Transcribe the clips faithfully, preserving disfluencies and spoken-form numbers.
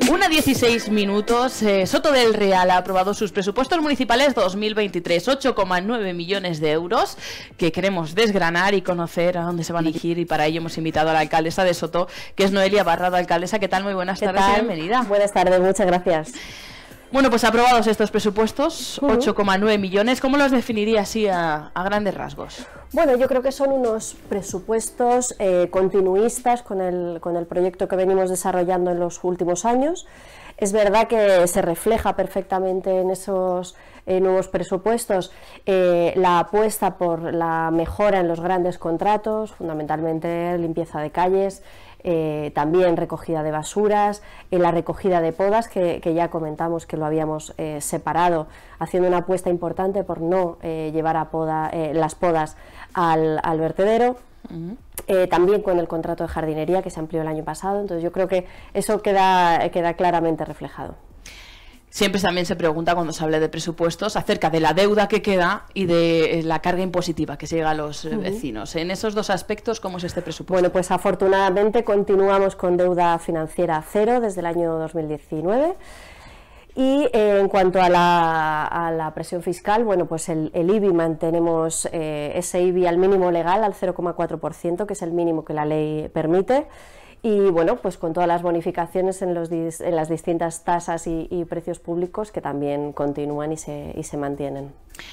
una dieciséis minutos. eh, Soto del Real ha aprobado sus presupuestos municipales dos mil veintitrés, ocho coma nueve millones de euros, que queremos desgranar y conocer a dónde se van a dirigir, y para ello hemos invitado a la alcaldesa de Soto, que es Noelia Barrado. Alcaldesa, ¿qué tal? Muy buenas tardes y bienvenida. Buenas tardes, muchas gracias. Bueno, pues aprobados estos presupuestos, uh-huh. ocho coma nueve millones, ¿cómo los definiría así a, a grandes rasgos? Bueno, yo creo que son unos presupuestos eh, continuistas con el, con el proyecto que venimos desarrollando en los últimos años. Es verdad que se refleja perfectamente en esos eh, nuevos presupuestos eh, la apuesta por la mejora en los grandes contratos, fundamentalmente limpieza de calles, Eh, también recogida de basuras, en la recogida de podas, que, que ya comentamos que lo habíamos eh, separado, haciendo una apuesta importante por no eh, llevar a poda, eh, las podas al, al vertedero. Uh-huh. eh, también con el contrato de jardinería que se amplió el año pasado, entonces yo creo que eso queda, queda claramente reflejado. Siempre también se pregunta, cuando se habla de presupuestos, acerca de la deuda que queda y de la carga impositiva que se llega a los uh-huh. vecinos. En esos dos aspectos, ¿cómo es este presupuesto? Bueno, pues afortunadamente continuamos con deuda financiera cero desde el año dos mil diecinueve. Y eh, en cuanto a la, a la presión fiscal, bueno, pues el, el I B I mantenemos eh, ese I B I al mínimo legal, al cero coma cuatro por ciento, que es el mínimo que la ley permite. Y bueno, pues con todas las bonificaciones en, los, en las distintas tasas y, y precios públicos que también continúan y se, y se mantienen.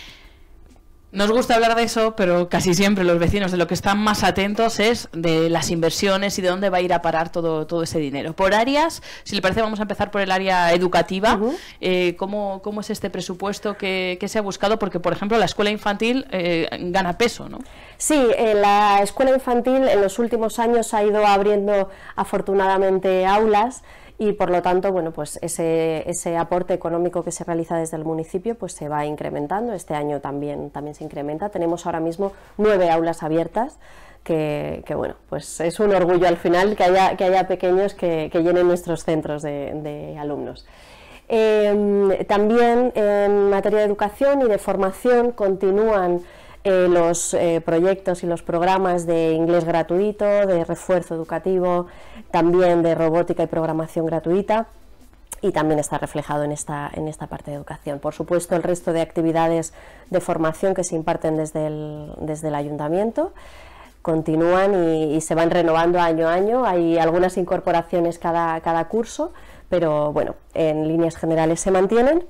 Nos gusta hablar de eso, pero casi siempre los vecinos de lo que están más atentos es de las inversiones y de dónde va a ir a parar todo, todo ese dinero. Por áreas, si le parece, vamos a empezar por el área educativa. Uh-huh. eh, ¿cómo, ¿Cómo es este presupuesto que, que se ha buscado? Porque, por ejemplo, la escuela infantil eh, gana peso, ¿no? Sí, eh, la escuela infantil en los últimos años ha ido abriendo afortunadamente aulas, y por lo tanto, bueno, pues ese, ese aporte económico que se realiza desde el municipio pues se va incrementando. Este año también, también se incrementa. Tenemos ahora mismo nueve aulas abiertas, que, que bueno, pues es un orgullo al final que haya, que haya pequeños que, que llenen nuestros centros de, de alumnos. Eh, también en materia de educación y de formación continúan Eh, los eh, proyectos y los programas de inglés gratuito, de refuerzo educativo, también de robótica y programación gratuita, y también está reflejado en esta, en esta parte de educación. Por supuesto, el resto de actividades de formación que se imparten desde el, desde el ayuntamiento continúan y, y se van renovando año a año. Hay algunas incorporaciones cada, cada curso, pero bueno, en líneas generales se mantienen.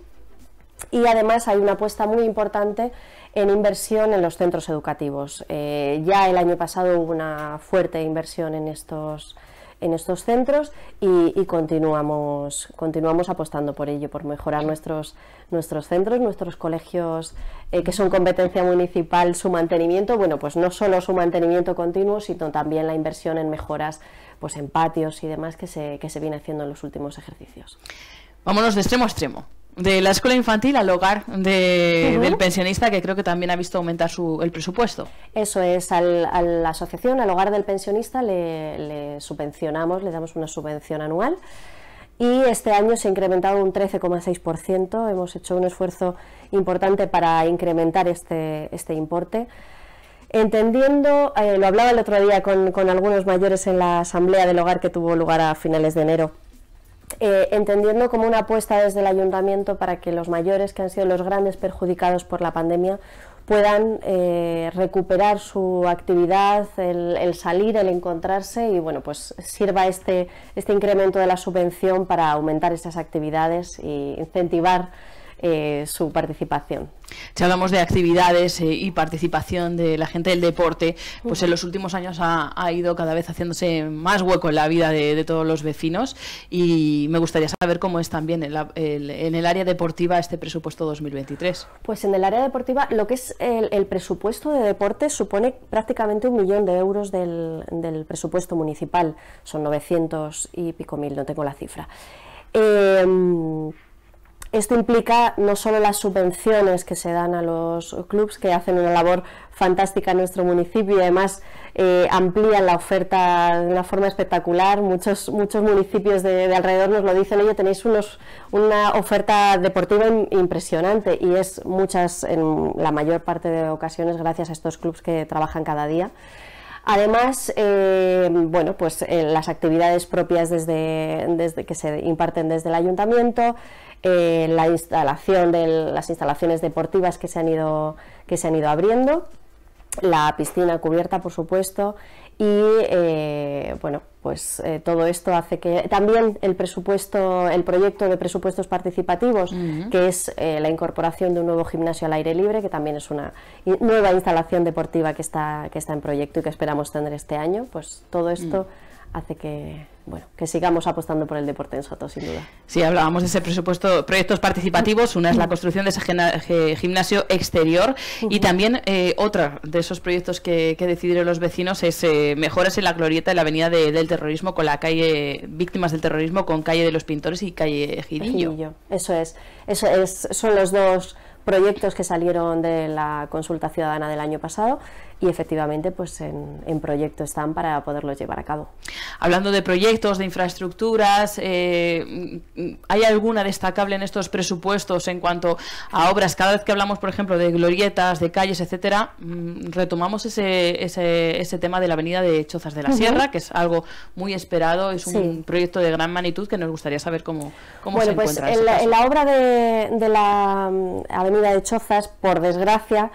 Y además hay una apuesta muy importante en inversión en los centros educativos. Eh, ya el año pasado hubo una fuerte inversión en estos, en estos centros y, y continuamos, continuamos apostando por ello, por mejorar nuestros, nuestros centros, nuestros colegios eh, que son competencia municipal, su mantenimiento, bueno, pues no solo su mantenimiento continuo, sino también la inversión en mejoras pues en patios y demás que se, que se viene haciendo en los últimos ejercicios. Vámonos de extremo a extremo. De la escuela infantil al hogar de, uh-huh. del pensionista, que creo que también ha visto aumentar su, el presupuesto. Eso es, al, a la asociación, al hogar del pensionista, le, le subvencionamos, le damos una subvención anual, y este año se ha incrementado un trece coma seis por ciento. Hemos hecho un esfuerzo importante para incrementar este, este importe, entendiendo, eh, lo hablaba el otro día con, con algunos mayores en la asamblea del hogar que tuvo lugar a finales de enero, Eh, entendiendo como una apuesta desde el ayuntamiento para que los mayores, que han sido los grandes perjudicados por la pandemia, puedan eh, recuperar su actividad, el, el salir, el encontrarse, y bueno, pues sirva este, este incremento de la subvención para aumentar esas actividades e incentivar eh, su participación. Si hablamos de actividades eh, y participación de la gente del deporte, pues en los últimos años ha, ha ido cada vez haciéndose más hueco en la vida de, de todos los vecinos, y me gustaría saber cómo es también en, la, el, en el área deportiva este presupuesto dos mil veintitrés. Pues en el área deportiva lo que es el, el presupuesto de deporte supone prácticamente un millón de euros del, del presupuesto municipal, son novecientos y pico mil, no tengo la cifra. Eh, Esto implica no solo las subvenciones que se dan a los clubes, que hacen una labor fantástica en nuestro municipio y además eh, amplían la oferta de una forma espectacular. Muchos, muchos municipios de, de alrededor nos lo dicen: oye, tenéis unos, una oferta deportiva impresionante, y es muchas, en la mayor parte de ocasiones, gracias a estos clubes que trabajan cada día. Además, eh, bueno, pues eh, las actividades propias desde, desde que se imparten desde el ayuntamiento, eh, la instalación de las instalaciones deportivas que se han ido, que se han ido abriendo, la piscina cubierta, por supuesto, y eh, bueno, pues eh, todo esto hace que también el presupuesto, el proyecto de presupuestos participativos, uh-huh. que es eh, la incorporación de un nuevo gimnasio al aire libre, que también es una nueva instalación deportiva que está, que está en proyecto y que esperamos tener este año, pues todo esto uh-huh. hace que, bueno, que sigamos apostando por el deporte en Soto, sin duda. Sí, hablábamos de ese presupuesto, proyectos participativos, una es la construcción de ese gimnasio exterior uh-huh. y también eh, otra de esos proyectos que, que decidieron los vecinos es eh, mejoras en la glorieta de la avenida de, del terrorismo con la calle Víctimas del Terrorismo, con calle de los Pintores y calle Gidillo. Gidillo. Eso es, eso es, son los dos proyectos que salieron de la consulta ciudadana del año pasado y efectivamente pues en, en proyecto están para poderlos llevar a cabo. Hablando de proyectos, de infraestructuras, eh, ¿hay alguna destacable en estos presupuestos en cuanto a obras? Cada vez que hablamos, por ejemplo, de glorietas, de calles, etcétera, retomamos ese, ese, ese tema de la avenida de Chozas de la uh-huh. Sierra, que es algo muy esperado, es un sí. proyecto de gran magnitud que nos gustaría saber cómo, cómo bueno, se pues encuentra. En la, en la obra de, de la avenida de Chozas, por desgracia,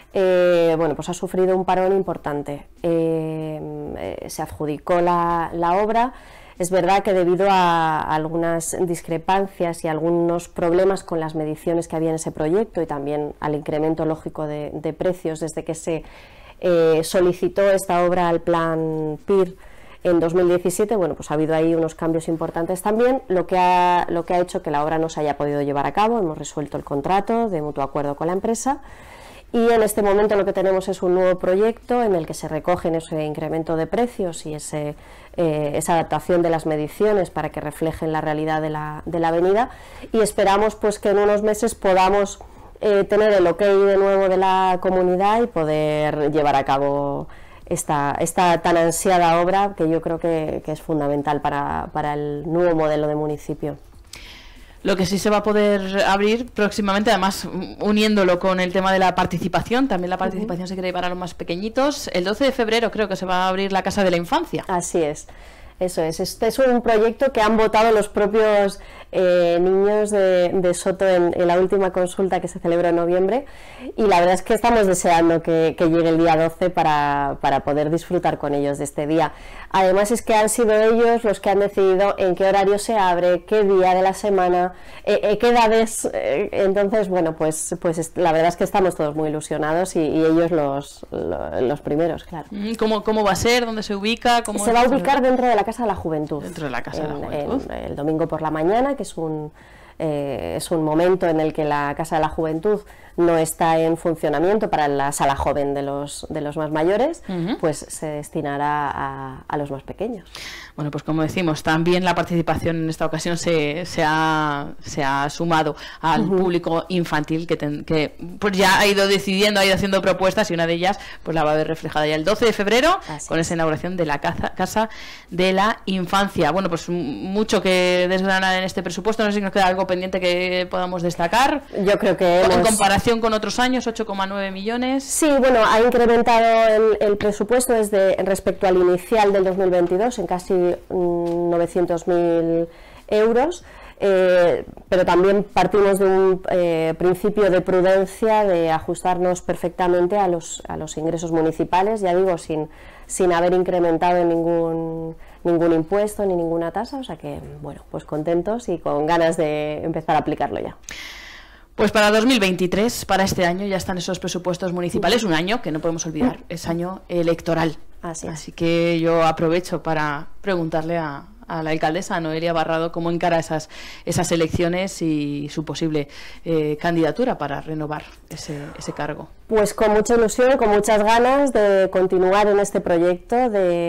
Eh, bueno, pues ha sufrido un parón importante. Eh, eh, se adjudicó la, la obra. Es verdad que debido a, a algunas discrepancias y algunos problemas con las mediciones que había en ese proyecto y también al incremento lógico de, de precios desde que se eh, solicitó esta obra al plan P I R en dos mil diecisiete, bueno, pues ha habido ahí unos cambios importantes también, lo que ha, lo que ha hecho que la obra no se haya podido llevar a cabo. Hemos resuelto el contrato de mutuo acuerdo con la empresa. Y en este momento lo que tenemos es un nuevo proyecto en el que se recogen ese incremento de precios y ese, eh, esa adaptación de las mediciones para que reflejen la realidad de la, de la avenida, y esperamos pues que en unos meses podamos eh, tener el ok de nuevo de la comunidad y poder llevar a cabo esta, esta tan ansiada obra que yo creo que, que es fundamental para, para el nuevo modelo de municipio. Lo que sí se va a poder abrir próximamente, además uniéndolo con el tema de la participación, también la participación uh-huh. se quiere llevar a los más pequeñitos. El doce de febrero creo que se va a abrir la Casa de la Infancia. Así es, eso es. Este es un proyecto que han votado los propios eh, niños de, de Soto en, en la última consulta que se celebró en noviembre, y la verdad es que estamos deseando que, que llegue el día doce para, para poder disfrutar con ellos de este día. Además es que han sido ellos los que han decidido en qué horario se abre, qué día de la semana, eh, eh, qué edades, eh, entonces bueno, pues, pues la verdad es que estamos todos muy ilusionados y, y ellos los, los, los primeros, claro. ¿Cómo, ¿Cómo va a ser? ¿Dónde se ubica? ¿Cómo se va a ubicar dentro de la Casa de la Juventud. Dentro de la Casa en, de la Juventud. En, el domingo por la mañana, que es un, eh, es un momento en el que la Casa de la Juventud no está en funcionamiento para la sala joven de los, de los más mayores, uh-huh. pues se destinará a, a los más pequeños. Bueno, pues como decimos, también la participación en esta ocasión se, se, ha, se ha sumado al uh-huh. público infantil que, ten, que pues ya ha ido decidiendo, ha ido haciendo propuestas, y una de ellas pues la va a ver reflejada ya el doce de febrero Así con es. esa inauguración de la casa, casa de la Infancia. Bueno, pues mucho que desgranar en este presupuesto. No sé si nos queda algo pendiente que podamos destacar. Yo creo que en hemos... comparación con otros años, ocho coma nueve millones. Sí, bueno, ha incrementado el, el presupuesto desde respecto al inicial del dos mil veintidós en casi mmm, novecientos mil euros, eh, pero también partimos de un eh, principio de prudencia, de ajustarnos perfectamente a los, a los ingresos municipales, ya digo, sin, sin haber incrementado ningún, ningún impuesto ni ninguna tasa, o sea que, bueno, pues contentos y con ganas de empezar a aplicarlo ya. Pues para dos mil veintitrés, para este año, ya están esos presupuestos municipales, un año que no podemos olvidar, es año electoral. Así es. Así que yo aprovecho para preguntarle a, a la alcaldesa, a Noelia Barrado, cómo encara esas, esas elecciones y su posible eh, candidatura para renovar ese, ese cargo. Pues con mucha ilusión, con muchas ganas de continuar en este proyecto,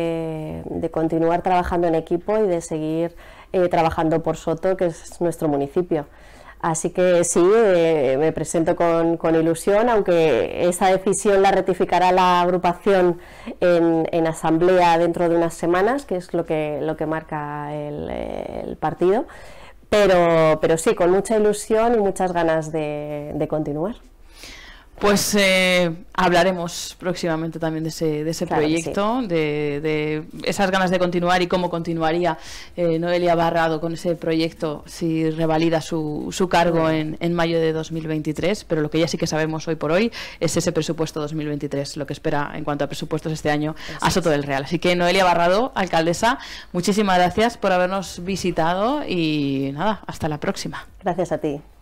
de, de continuar trabajando en equipo y de seguir eh, trabajando por Soto, que es nuestro municipio. Así que sí, eh, me presento con, con ilusión, aunque esa decisión la ratificará la agrupación en, en asamblea dentro de unas semanas, que es lo que, lo que marca el, el partido, pero, pero sí, con mucha ilusión y muchas ganas de, de continuar. Pues eh, hablaremos próximamente también de ese, de ese Claro que proyecto, sí. de, de esas ganas de continuar y cómo continuaría eh, Noelia Barrado con ese proyecto si revalida su, su cargo en, en mayo de dos mil veintitrés, pero lo que ya sí que sabemos hoy por hoy es ese presupuesto dos mil veintitrés, lo que espera en cuanto a presupuestos este año a Soto del Real. Así que Noelia Barrado, alcaldesa, muchísimas gracias por habernos visitado y nada, hasta la próxima. Gracias a ti.